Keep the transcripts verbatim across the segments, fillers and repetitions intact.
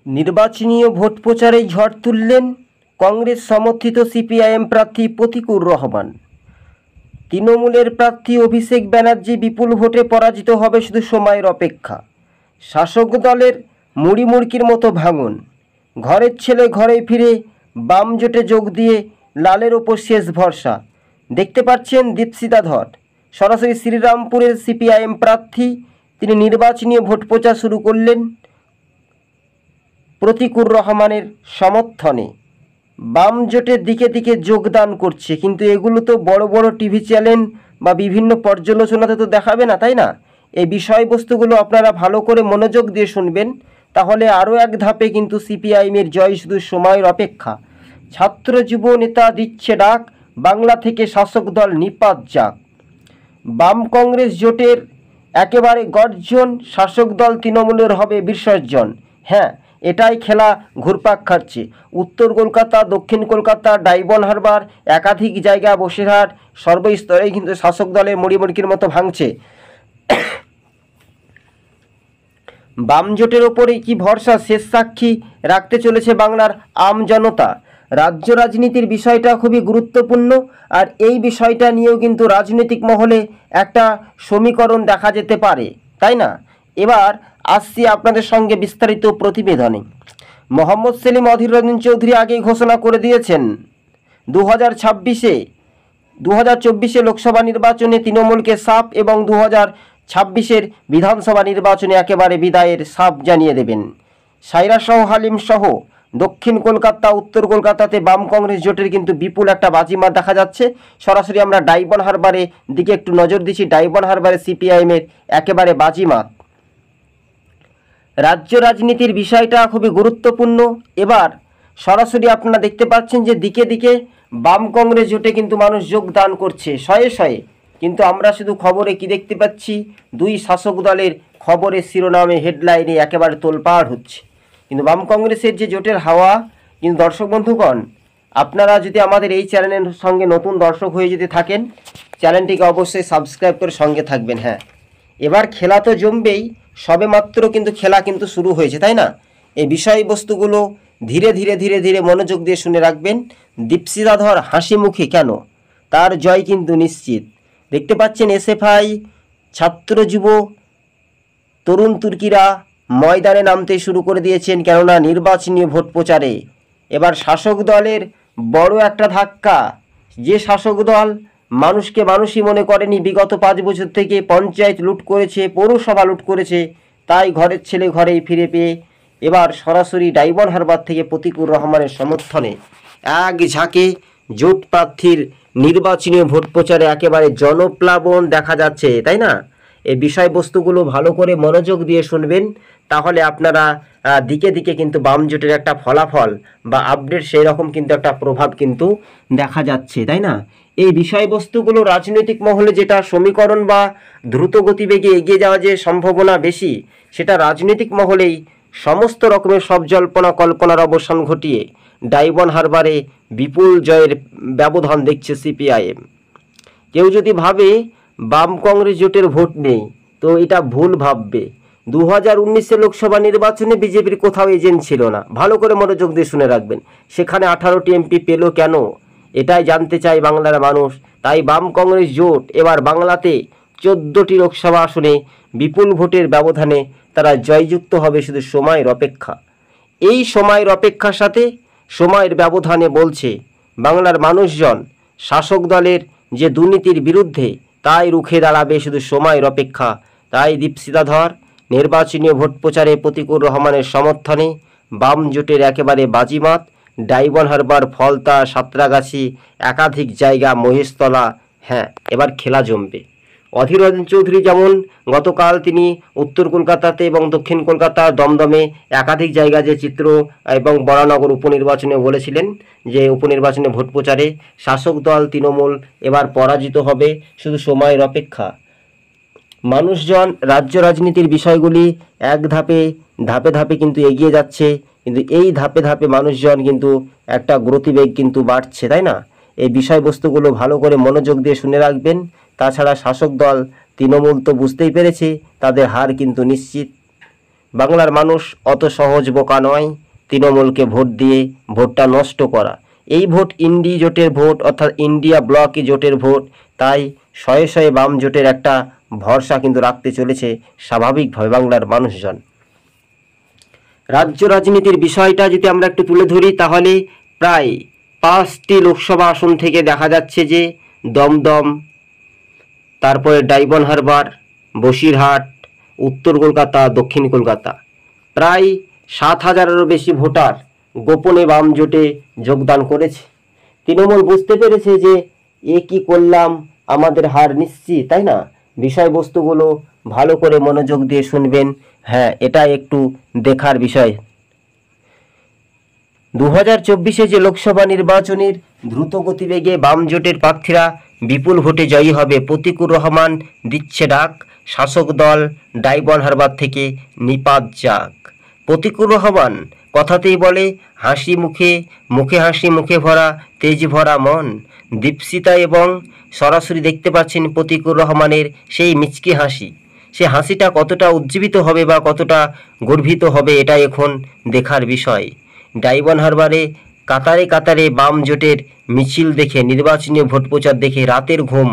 নির্বাচনী ভোট প্রচারে ঝড় তুললেন কংগ্রেস সমর্থিত সিপিআইএম প্রার্থী প্রতিকুর রহমান। তৃণমূলের প্রার্থী অভিষেক ব্যানার্জি বিপুল ভোটে পরাজিত হবে, শুধু সময়ের অপেক্ষা। শাসক দলের মুড়ি মুড়কির মতো ভাঙন, ঘরের ছেলে ঘরেই ফিরে বাম জোটে যোগ দিয়ে লালের ওপর শেষ ভরসা। দেখতে পাচ্ছেন দীপশিতা ধর সরাসরি শ্রীরামপুরের সিপিআইএম প্রার্থী, তিনি নির্বাচনী ভোট প্রচার শুরু করলেন প্রতিকুর রহমানের সমর্থনে। বাম জোটের দিকে দিকে যোগদান করছে, কিন্তু এগুলো তো বড় বড় টিভি চ্যানেল বা বিভিন্ন পর্যালোচনাতে তো দেখাবে না, তাই না? এই বিষয়বস্তুগুলো আপনারা ভালো করে মনোযোগ দিয়ে শুনবেন, তাহলে আরও এক ধাপে কিন্তু সিপিআইএমের জয়, শুধু সময়ের অপেক্ষা। ছাত্র যুব নেতা দিচ্ছে ডাক, বাংলা থেকে শাসক দল নিপাত যাক। বাম কংগ্রেস জোটের একেবারে গর্জন, শাসক দল তৃণমূলের হবে বিসর্জন। হ্যাঁ, এটাই খেলা ঘুরপাক খাচ্ছে। উত্তর কলকাতা, দক্ষিণ কলকাতা, ডায়মন্ড হারবার, একাধিক জায়গা, বসিরহাট, সর্বস্তরেই কিন্তু শাসক দলের মুড়িমুড়কির মতো ভাঙছে। বাম জোটের ওপরেই কি ভরসা, শেষ সাক্ষী রাখতে চলেছে বাংলার আম জনতা। রাজ্য রাজনীতির বিষয়টা খুবই গুরুত্বপূর্ণ, আর এই বিষয়টা নিয়েও কিন্তু রাজনৈতিক মহলে একটা সমীকরণ দেখা যেতে পারে, তাই না? এবার আসছি আপনাদের সঙ্গে বিস্তারিত প্রতিবেদনে। মোহাম্মদ সেলিম অধীর রঞ্জন চৌধুরী আগেই ঘোষণা করে দিয়েছেন দু হাজার ছাব্বিশে দু হাজার চব্বিশে লোকসভা নির্বাচনে তৃণমূলকে সাফ এবং দু হাজার ছাব্বিশের বিধানসভা নির্বাচনে একেবারে বিদায়ের সাফ জানিয়ে দেবেন। সাইরা সহ হালিম সহ দক্ষিণ কলকাতা, উত্তর কলকাতাতে বাম কংগ্রেস জোটের কিন্তু বিপুল একটা বাজিমাত দেখা যাচ্ছে। সরাসরি আমরা ডায়মন্ড হারবারে দিকে একটু নজর দিচ্ছি। ডায়মন্ড হারবারে সিপিআইএমের একেবারে বাজিমাত। রাজ্য রাজনীতির বিষয়টা খুবই গুরুত্বপূর্ণ। এবার সরাসরি আপনারা দেখতে পাচ্ছেন যে দিকে দিকে বাম কংগ্রেস জোটে কিন্তু মানুষ যোগদান করছে শয়ে শয়ে, কিন্তু আমরা শুধু খবরে কি দেখতে পাচ্ছি, দুই শাসক দলের খবরের শিরোনামে হেডলাইনে একেবারে তোলপাড় হচ্ছে। কিন্তু বাম কংগ্রেসের যে জোটের হাওয়া, কিন্তু দর্শক বন্ধুগণ, আপনারা যদি আমাদের এই চ্যানেলের সঙ্গে নতুন দর্শক হয়ে যদি থাকেন, চ্যানেলটিকে অবশ্যই সাবস্ক্রাইব করে সঙ্গে থাকবেন। হ্যাঁ, এবার খেলা তো জমবেই, সবে মাত্র কিন্তু খেলা কিন্তু শুরু হয়েছে, তাই না? এই বিষয়বস্তুগুলো ধীরে ধীরে ধীরে ধীরে মনোযোগ দিয়ে শুনে রাখবেন। দীপশিতা ধর হাসি মুখে কেন, তার জয় কিন্তু নিশ্চিত। দেখতে পাচ্ছেন এসএফআই, ছাত্র যুব, তরুণ তুর্কিরা ময়দানে নামতে শুরু করে দিয়েছেন, কেননা নির্বাচনী ভোট প্রচারে এবার শাসক দলের বড় একটা ধাক্কা। যে শাসক দল মানুষকে মানুষই মনে করেনি, বিগত পাঁচ বছর থেকে পঞ্চায়েত লুট করেছে, পৌরসভা লুট করেছে, তাই ঘরের ছেলে ঘরেই ফিরে পেয়ে এবার সরাসরি ডায়মন্ড হারবার থেকে প্রতিকুর রহমানের সমর্থনে এক ঝাঁকে জোট প্রার্থীর নির্বাচনী ভোট প্রচারে একেবারে জনপ্লাবন দেখা যাচ্ছে, তাই না? এই বিষয়বস্তুগুলো ভালো করে মনোযোগ দিয়ে শুনবেন, তাহলে আপনারা দিকে দিকে কিন্তু বাম জোটের একটা ফলাফল বা আপডেট, সেই রকম কিন্তু একটা প্রভাব কিন্তু দেখা যাচ্ছে, তাই না? এই বিষয়বস্তুগুলো রাজনৈতিক মহলে যেটা সমীকরণ বা দ্রুত গতিবেগে এগিয়ে যাওয়া যে সম্ভাবনা বেশি, সেটা রাজনৈতিক মহলেই সমস্ত রকমের সব জল্পনা কল্পনার অবসান ঘটিয়ে ডায়মন্ড হারবারে বিপুল জয়ের ব্যবধান দেখছে সিপিআইএম। কেউ যদি ভাবে বাম কংগ্রেস জোটের ভোট নেই, তো এটা ভুল ভাববে। দু হাজার উনিশে লোকসভা নির্বাচনে বিজেপির কোথাও এজেন্ট ছিল না। ভালো করে মনোযোগ দিয়ে শুনে রাখবেন, সেখানে আঠারোটি এমপি পেল কেন, এটাই জানতে চায় বাংলার মানুষ। তাই বাম কংগ্রেস জোট এবার বাংলাতে চোদ্দোটি লোকসভা আসনে বিপুল ভোটের ব্যবধানে তারা জয়যুক্ত হবে, শুধু সময়ের অপেক্ষা। এই সময়ের অপেক্ষার সাথে সময়ের ব্যবধানে বলছে বাংলার মানুষজন শাসক দলের যে দুর্নীতির বিরুদ্ধে, তাই রুখে দাঁড়াবে, শুধু সময়ের অপেক্ষা। তাই দীপশিতা ধর নির্বাচনী ভোট প্রচারে প্রতিকুর রহমানের সমর্থনে বাম জোটের একেবারে বাজিমাত। ডায়মন্ড হারবার, ফলতা, সাঁতরাগাছি, একাধিক জায়গা, মহেশতলা। হ্যাঁ, এবার খেলা জমবে। অধীর রঞ্জন চৌধুরী যেমন গতকাল তিনি উত্তর কলকাতাতে এবং দক্ষিণ কলকাতা দমদমে একাধিক জায়গা যে চিত্র এবং বরানগর উপনির্বাচনে বলেছিলেন যে উপনির্বাচনে ভোট প্রচারে শাসক দল তৃণমূল এবার পরাজিত হবে, শুধু সময়ের অপেক্ষা। মানুষজন রাজ্য রাজনীতির বিষয়গুলি এক ধাপে ধাপে ধাপে কিন্তু এগিয়ে যাচ্ছে, কিন্তু এই ধাপে ধাপে মানুষজন কিন্তু একটা গতিবেগ কিন্তু বাড়ছে, তাই না? এই বিষয়বস্তুগুলো ভালো করে মনোযোগ দিয়ে শুনে রাখবেন। তাছাড়া শাসক দল তৃণমূল তো বুঝতেই পেরেছে তাদের হার কিন্তু নিশ্চিত। বাংলার মানুষ অত সহজ বোকা নয় তৃণমূলকে ভোট দিয়ে ভোটটা নষ্ট করা। এই ভোট ইন্ডি জোটের ভোট, অর্থাৎ ইন্ডিয়া ব্লক জোটের ভোট। তাই শয়ে শয়ে বাম জোটের একটা ভরসা কিন্তু রাখতে চলেছে স্বাভাবিকভাবে বাংলার মানুষজন। রাজ্য রাজনীতির বিষয়টা যদি আমরা একটু তুলে ধরি, তাহলে প্রায় পাঁচটি লোকসভা আসন থেকে দেখা যাচ্ছে যে দমদম, তারপরে ডায়মন্ড হারবার, বসিরহাট, উত্তর কলকাতা, দক্ষিণ কলকাতা, প্রায় সাত হাজারেরও বেশি ভোটার গোপনে বাম জোটে যোগদান করেছে। তৃণমূল বুঝতে পেরেছে যে এ কি করলাম, আমাদের হার নিশ্চিত, তাই না? বিষয়বস্তুগুলো ভালো করে মনোযোগ দিয়ে শুনবেন। হ্যাঁ, এটা একটু দেখার বিষয়। দু হাজার চব্বিশে যে লোকসভা নির্বাচনের দ্রুত গতিবেগে বাম জোটের প্রার্থীরা বিপুল ভোটে জয়ী হবে, প্রতিকুর রহমান দিচ্ছে ডাক। শাসক দল ডায়মন্ড হারবার থেকে নিপাত যাক। প্রতিকুর রহমান কথাতেই বলে হাসি মুখে মুখে হাসি মুখে ভরা তেজ ভরা মন। দীপশিতা এবং সরাসরি দেখতে পাচ্ছেন প্রতিকুর রহমানের সেই মিচকি হাসি। সে হাসিটা কতটা উজ্জীবিত হবে বা কতটা গর্বিত হবে, এটা এখন দেখার বিষয়। ডায়মন্ড হারবারে কাতারে কাতারে বাম জোটের মিছিল দেখে, নির্বাচনী ভোট প্রচার দেখে রাতের ঘুম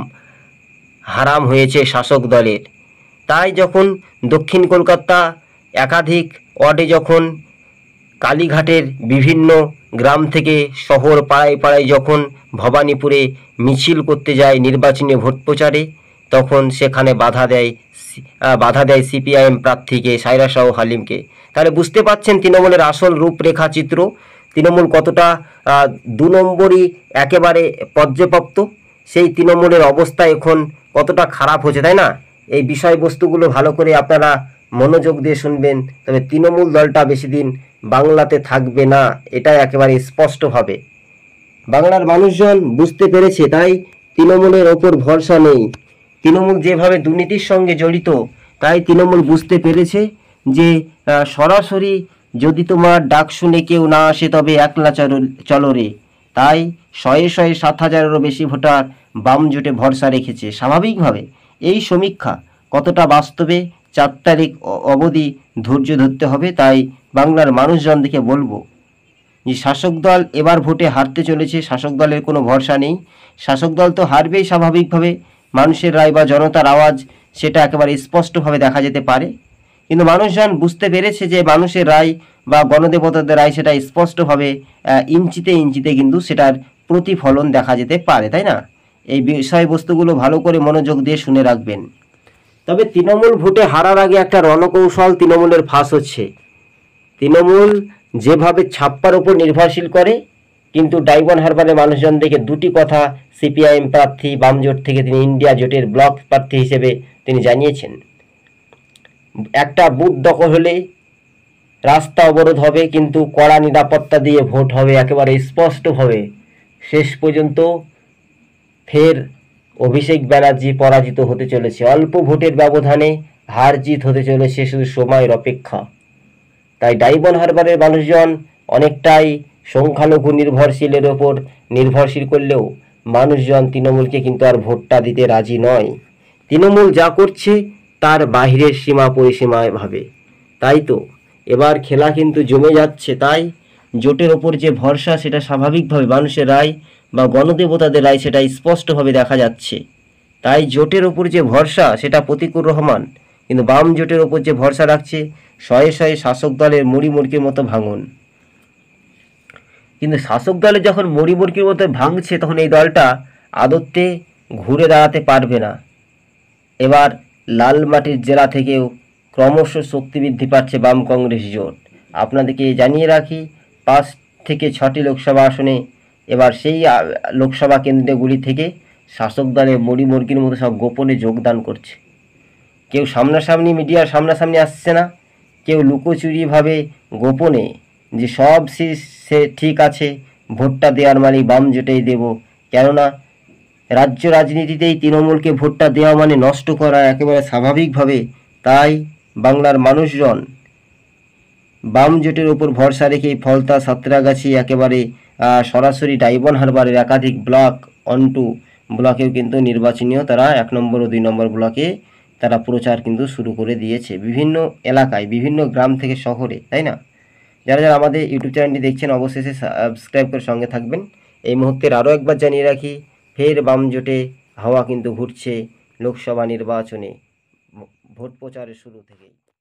হারাম হয়েছে শাসক দলের। তাই যখন দক্ষিণ কলকাতা একাধিক ওয়ার্ডে যখন কালীঘাটের বিভিন্ন গ্রাম থেকে শহর পাড়ায় পাড়ায় যখন ভবানীপুরে মিছিল করতে যায় নির্বাচনী ভোট প্রচারে, তখন সেখানে বাধা দেয় বাধা দেয় সিপিআইএম প্রার্থীকে, সায়রা শাহ হালিমকে। তাহলে বুঝতে পাচ্ছেন তৃণমূলের আসল রূপরেখা চিত্র, তৃণমূল কতটা দু নম্বরই একেবারে পর্যাপ্ত, সেই তৃণমূলের অবস্থা এখন কতটা খারাপ হচ্ছে, তাই না? এই বিষয়বস্তুগুলো ভালো করে আপনারা মনোযোগ দিয়ে শুনবেন, তবে তৃণমূল দলটা বেশি দিন বাংলাতে থাকবে না, এটা একেবারে স্পষ্টভাবে বাংলার মানুষজন বুঝতে পেরেছে। তাই তৃণমূলের ওপর ভরসা নেই। তৃণমূল যেভাবে দুর্নীতির সঙ্গে জড়িত, তাই তৃণমূল বুঝতে পেরেছে যে সরাসরি যদি তোমার ডাক শুনে কেউ না আসে তবে একলা চলো রে। তাই শয়ে শয়ে সাত হাজারেরও বেশি ভোটার বাম জোটে ভরসা রেখেছে। স্বাভাবিকভাবে এই সমীক্ষা কতটা বাস্তবে চার তারিখ অবধি ধৈর্য ধরতে হবে। তাই বাংলার মানুষজন দেখে বলবো যে শাসক দল এবার ভোটে হারতে চলেছে, শাসক দলের কোনো ভরসা নেই। শাসক দল তো হারবেই স্বাভাবিকভাবে, মানুষের রায় বা জনতার আওয়াজ সেটা একেবারে স্পষ্টভাবে দেখা যেতে পারে। কিন্তু মানুষজন বুঝতে পেরেছে যে মানুষের রায় বা গণদেবতাদের রায় সেটা স্পষ্টভাবে ইঞ্চিতে ইঞ্চিতে কিন্তু সেটার প্রতিফলন দেখা যেতে পারে, তাই না? এই বিষয়বস্তুগুলো ভালো করে মনোযোগ দিয়ে শুনে রাখবেন। তবে তৃণমূল ভোটে হারার আগে একটা রণকৌশল তৃণমূলের ফাঁস হচ্ছে। তৃণমূল যেভাবে ছাপ্পার উপর নির্ভরশীল করে, কিন্তু ডায়মন্ড হারবারের মানুষজন দেখে দুটি কথা সিপিআইএম প্রার্থী বাম জোট থেকে তিনি ইন্ডিয়া জোটের ব্লক প্রার্থী হিসেবে তিনি জানিয়েছেন। একটা বুথ দখল হলে রাস্তা অবরোধ হবে, কিন্তু কড়া নিরাপত্তা দিয়ে ভোট হবে একেবারে স্পষ্টভাবে। শেষ পর্যন্ত ফের অভিষেক ব্যানার্জি পরাজিত হতে চলেছে। অল্প ভোটের ব্যবধানে হার জিত হতে চলেছে, শুধু সময়ের অপেক্ষা। তাই ডায়মন্ড হারবারের মানুষজন অনেকটাই সংখ্যালঘু নির্ভরশীলের ওপর নির্ভরশীল করলেও মানুষজন তৃণমূলকে কিন্তু আর ভোটটা দিতে রাজি নয়। তৃণমূল যা করছে তার বাহিরের সীমা পরিসীমায় ভাবে। তাই তো এবার খেলা কিন্তু জমে যাচ্ছে। তাই জোটের ওপর যে ভরসা সেটা স্বাভাবিকভাবে মানুষের রায় বা গণদেবতাদের রায় সেটা স্পষ্টভাবে দেখা যাচ্ছে। তাই জোটের ওপর যে ভরসা সেটা প্রতিকুর রহমান, কিন্তু বাম জোটের ওপর যে ভরসা রাখছে শয়ে শয়ে শাসক দলের মুড়ি মুড়কির মতো ভাঙন। কিন্তু শাসক দলে যখন মুড়ি মুড়কির মতো ভাঙছে, তখন এই দলটা আদতে ঘুরে দাঁড়াতে পারবে না। এবার লাল মাটির জেলা থেকেও ক্রমশ শক্তি বৃদ্ধি পাচ্ছে বাম কংগ্রেস জোট। আপনাদেরকে জানিয়ে রাখি, পাঁচ থেকে ছটি লোকসভা আসনে এবার সেই লোকসভা কেন্দ্রগুলি থেকে শাসক দলে মুড়ি মুড়কির মতো সব গোপনে যোগদান করছে। কেউ সামনাসামনি মিডিয়ার সামনাসামনি আসছে না, কেউ লুকোচুরিভাবে গোপনে যে সব সে ঠিক আছে, ভোটটা দেওয়ার মানে বাম জোটেই দেব, কেননা রাজ্য রাজনীতিতেই তৃণমূলকে ভোটটা দেওয়া মানে নষ্ট করা একেবারে স্বাভাবিকভাবে। তাই বাংলার মানুষজন বাম জোটের ওপর ভরসা রেখে ফলতা, সাঁতরাগাছি, একেবারে সরাসরি ডায়মন্ড হারবারের একাধিক ব্লক অন টু ব্লকেও কিন্তু নির্বাচনীয় তারা এক নম্বর ও দুই নম্বর ব্লকে তারা প্রচার কিন্তু শুরু করে দিয়েছে বিভিন্ন এলাকায়, বিভিন্ন গ্রাম থেকে শহরে, তাই না? যারা যারা আমাদের ইউটিউব চ্যানেলটি দেখছেন অবশেষে সাবস্ক্রাইব করে সঙ্গে থাকবেন। এই মুহূর্তের আরও একবার জানিয়ে রাখি, ফের বাম জোটে হাওয়া কিন্তু ঘুরছে লোকসভা নির্বাচনে ভোট প্রচারের শুরু থেকেই।